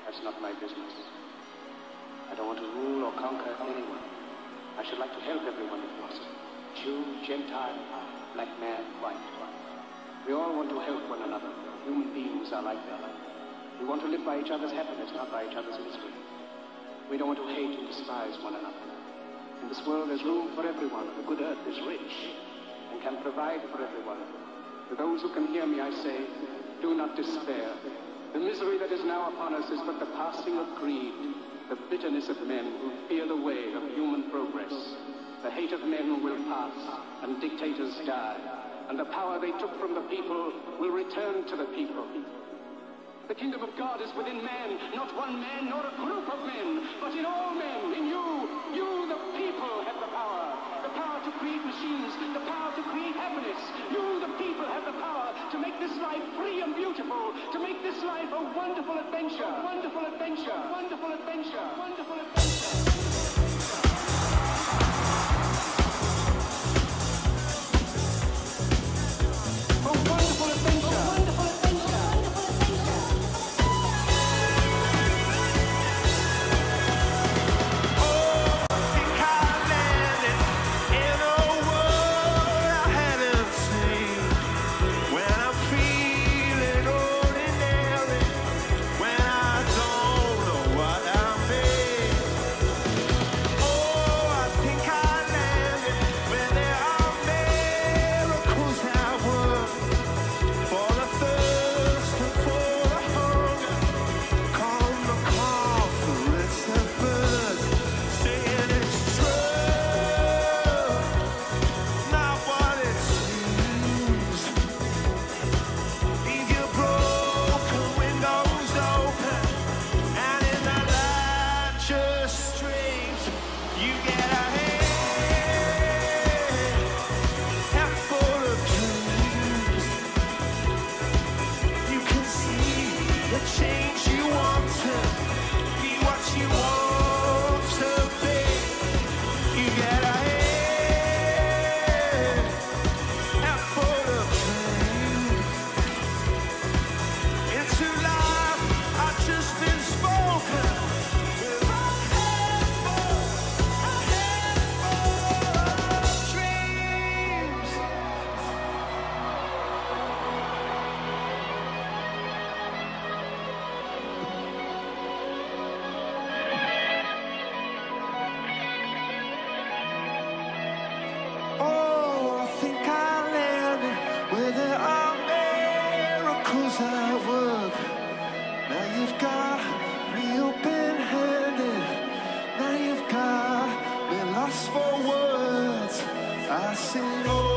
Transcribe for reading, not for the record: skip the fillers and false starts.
That's not my business. I don't want to rule or conquer anyone. I should like to help everyone if possible. Jew, Gentile, black man, white. We all want to help one another. Human beings are like that. We want to live by each other's happiness, not by each other's misery. We don't want to hate and despise one another. In this world there's room for everyone. The good earth is rich and can provide for everyone. To those who can hear me, I say, do not despair. The misery that is now upon us is but the passing of greed, the bitterness of men who fear the way of human progress. The hate of men will pass, and dictators die, and the power they took from the people will return to the people. The kingdom of God is within man, not one man nor a group of men, but in all men, in you. You, the people, have the power to create machines, the power to create happiness. You, the people, have the power to make this life free and beautiful, to make this life a wonderful adventure, wonderful adventure, wonderful adventure, wonderful adventure. I sing.